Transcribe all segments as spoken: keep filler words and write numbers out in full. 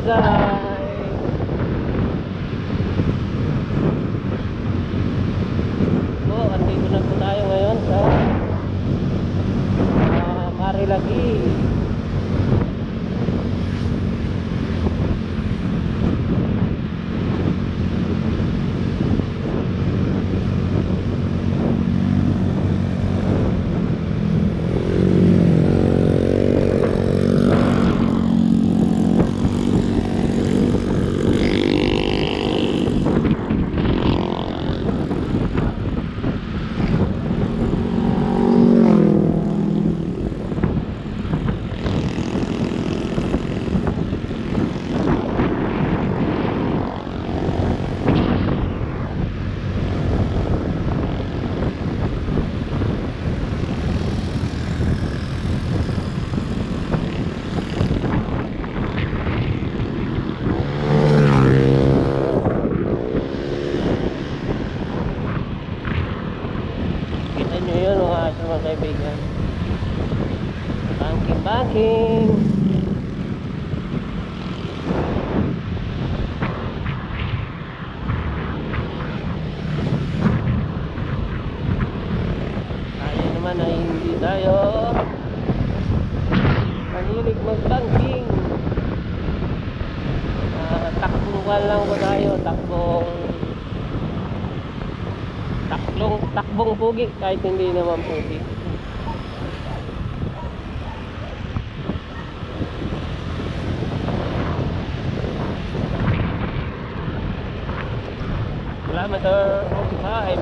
Mayagay. So, andito na po tayo ngayon sa uh, Marilaki. Kaibigan, banking banking tayo naman ay hindi tayo manilig mag banking. uh, takbong lang po tayo, takbong takbong takbong pugi kahit hindi naman pugi. Kilometer forty-five.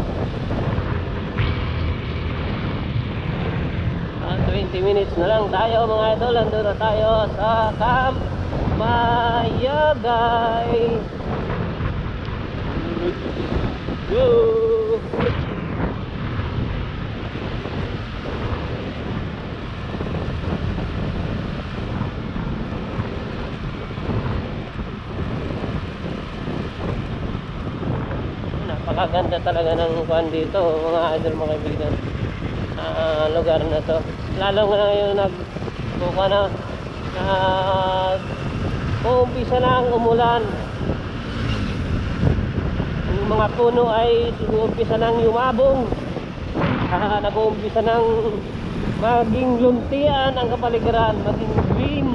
Ah, twenty minutes na lang tayo mga idol. Nandun na tayo sa Camp Mayagay. Go! Napakaganda talaga ng kuan dito mga idol, mga kaibigan. Uh, lugar na to, lalo nga ngayon nag buka na uh, uumpisa na ang umulan, yung mga puno ay uumpisa nang yumabong, uh, nag-uumpisa nang maging luntian ang kapaligiran, maging green.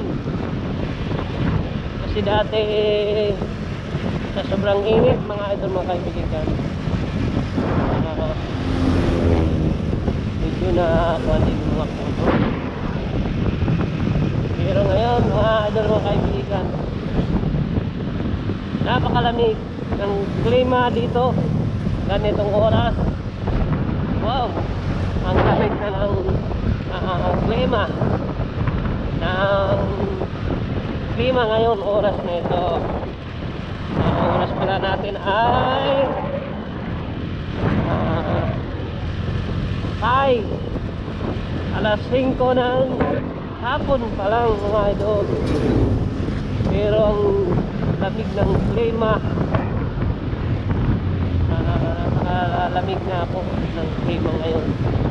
Kasi dati sa sobrang init mga idol, mga kaibigan, uh, medyo na kuha din mga puno. Pero ngayon mga idol, mga kaibigan, napakalamig ng klima dito ganitong oras. Wow, ang lamig na ng uh, klima ng klima ngayon oras na ito. Ang oras pala natin ay uh, ay alas singko ng hapon pa lang mga idol. Pero ang lamig ng klima, uh, uh, lamig na po ng klima ngayon.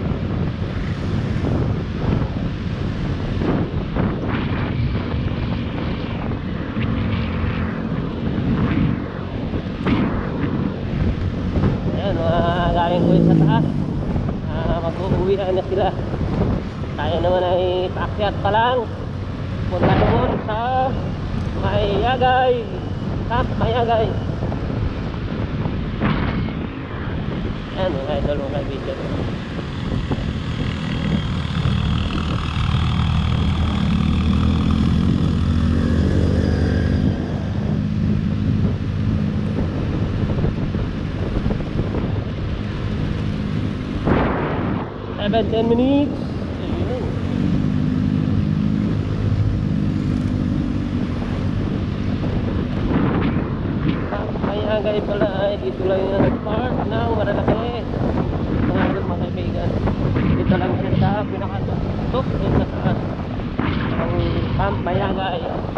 Galing ko sa taas, uh, mag-uwi na sila. Tayo naman ay paakyat pa lang, punta doon sa Mayagay, Camp Mayagay. Ayan mga idol, mga kaibigan, seven ten minutes. Ayun. Mayagay pala ay dito lang yung nag-park ng Marilaki mga idol, mga kaibigan. Dito lang siya sa pinakatok yung sa taas ang Camp Mayagay.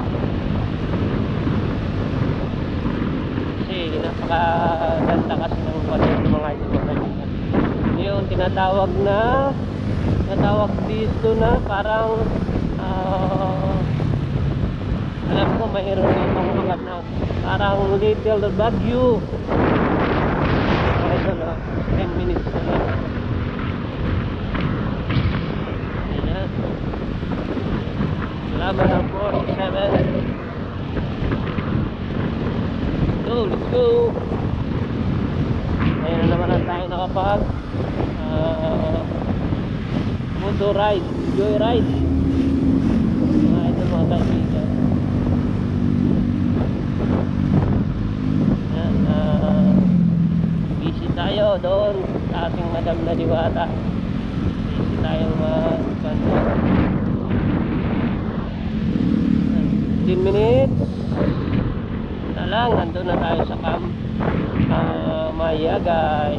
Kasi napakaganda kasi ng mga mga idol, mga kaibigan. Yung tinatawag na tinatawag dito na parang uh, Alam ko mayroon dito mga na parang little bagyo. Ito na, ten minutes na lang. Ayan. Kilometer forty-seven. Go, let's go. Ayan na naman ang tayo nakapag uh, motor ride, joy ride. Uh, ito mga kaibigan. Ayan, uh, busy tayo doon sa ating Madam na Diwata. Busy tayong mag fifteen minutes na lang, nandun na tayo sa camp uh, Mayagay.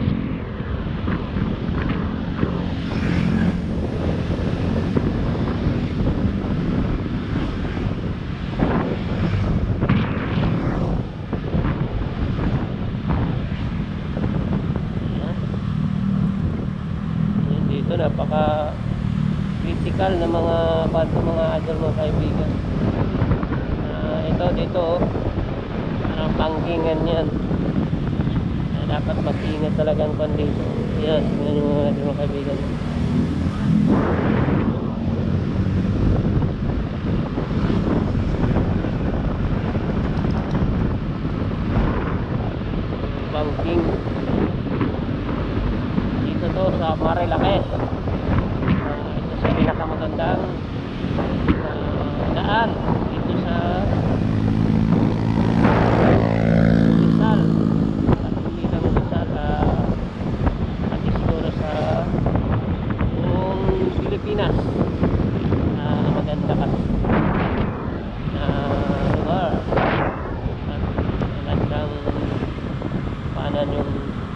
Ayan, dito napaka critical na mga bato mga idol mga kaibigan. Uh, ito dito parang pangkingan yan. Uh, dapat mag-ingat talagang kon dito. Yan, yan yung mga idol mga kaibigan. Bangking dito to sa Marilaques. Uh, ito sa pinakamagandang uh, daan dito sa Rizal. At hindi lang Rizal, uh, at siguro sa buong Pilipinas. Uh, maganda kasi na lugar at magandang paanan yung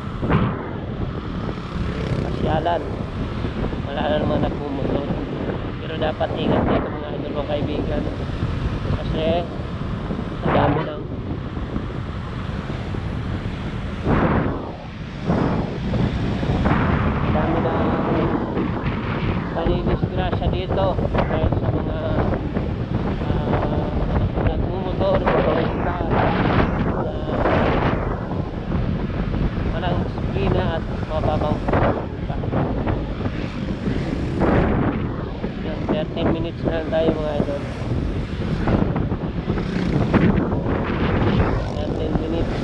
pasyalan. Wala na naman nagmumotor, pero dapat ingat dito mga idol mga kaibigan kasi sa dami ng dami ng nanidisgrasya dito dahil sa mga uh, nagmumotor motorista uh, walang disiplina at mababang thirteen minutes na lang tayo mga idol. thirteen minutes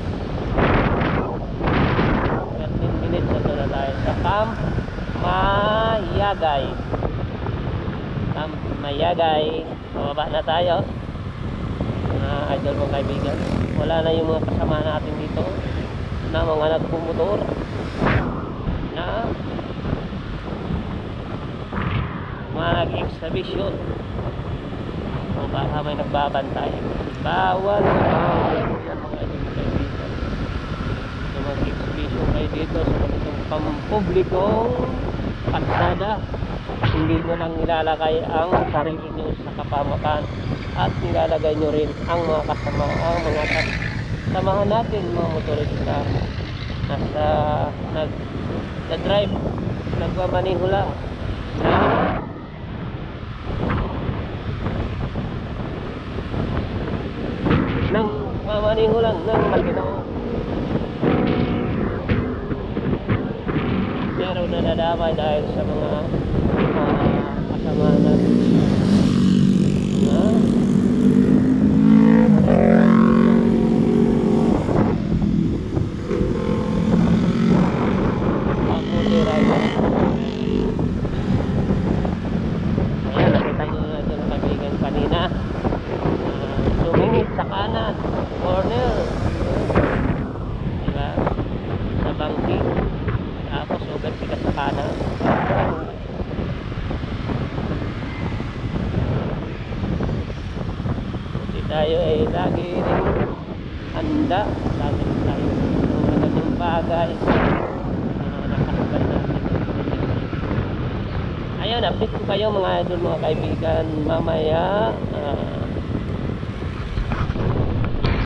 thirteen minutes na na tayo sa Camp Mayagay. Camp Mayagay, bababa na tayo mga idol mga kaibigan. Wala na yung mga kasama natin dito na mga nagpumotor na mga nag-exhibition o baka may nagbabantay. Bawal na bawal yan mga kaibigan. So mag-exhibition kayo dito sa itong pampublikong kalsada. Hindi nyo lang nilalagay ang sarili nyo sa kapamakan at nilalagay nyo rin ang mga kasama ang mga kasamahan natin mga motorista nasa nag na drive nagmamaniho lang na nang mamaniho lang ng Maguinao, pero nadadamay dahil sa mga uh, kasama natin na Motor rider. Ayan, nakita nyo na ito ng kaibigan kanina. Uh, sumingit sa kanan, corner, diba? Sa bangking, tapos ugat sika sa kanan. Kasi tayo ay lagi rin handa, lagi rin tayo ng magandang bagay. Ayun, update ko kayo mga idol mga kaibigan mamaya. uh,